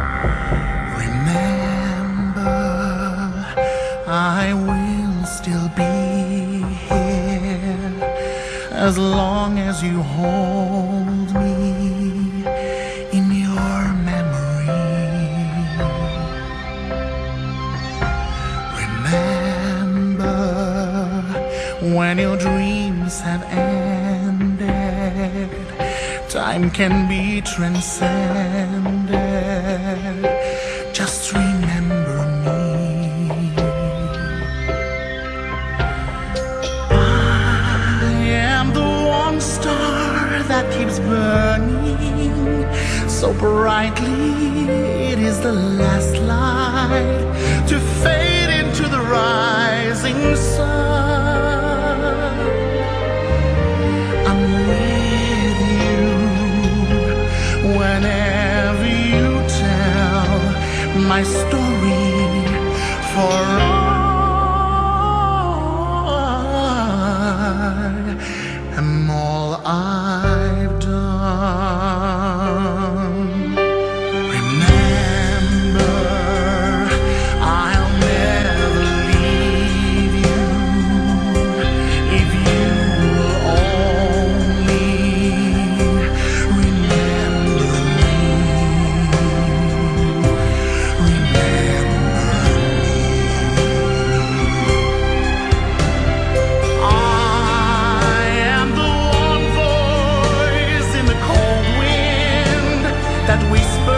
Remember, I will still be here as long as you hold me in your memory. Remember, when your dreams have ended, time can be transcended. Just remember me. I am the one star that keeps burning so brightly. It is the last light to fade into the rising sun. I'm with you whenever you tell my story, for I am all I've done. Remember, I'll never leave you if you will only remember me. I am the one voice in the cold wind that whispers